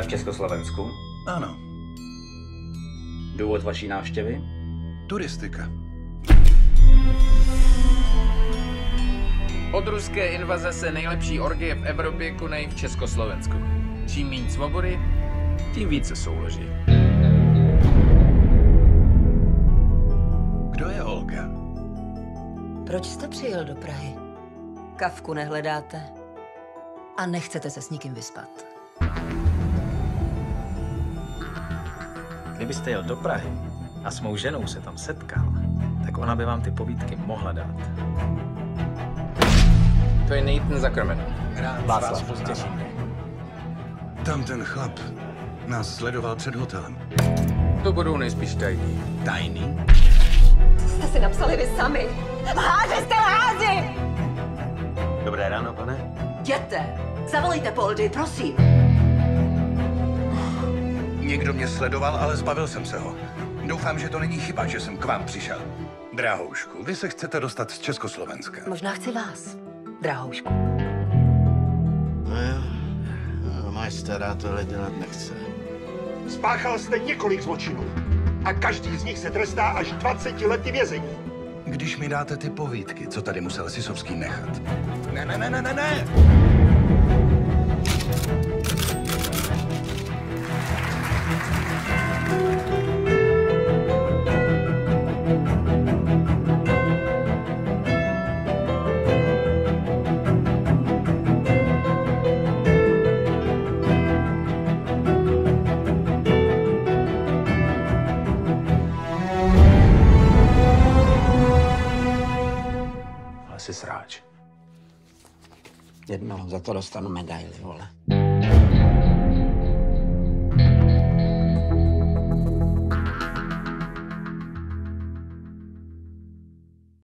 v Československu? Ano. Důvod vaší návštěvy? Turistika. Od ruské invaze se nejlepší orgie v Evropě konají v Československu. Čím méně svobody, tím více souloží. Kdo je Olga? Proč jste přijel do Prahy? Kafku nehledáte? A nechcete se s nikým vyspat? Kdybyste jel do Prahy a s mou ženou se tam setkal, tak ona by vám ty povídky mohla dát. To je Nathan Zuckerman. Václav Postěží. Tam ten chlap nás sledoval před hotelem. To budou nejspíš tajný. Tajný? Jste si napsali vy sami! Lháři jste lháři! Dobré ráno, pane. Jděte! Zavolejte Poldy, prosím! Někdo mě sledoval, ale zbavil jsem se ho. Doufám, že to není chyba, že jsem k vám přišel. Drahoušku, vy se chcete dostat z Československa. Možná chci vás, drahoušku. No jo, máš stará tohle dělat nechce. Spáchal jste několik zločinů a každý z nich se trestá až 20 lety vězení. Když mi dáte ty povídky, co tady musel Sisovský nechat. Ne! Jsi sráč. Jednou za to dostanu medaili, vole.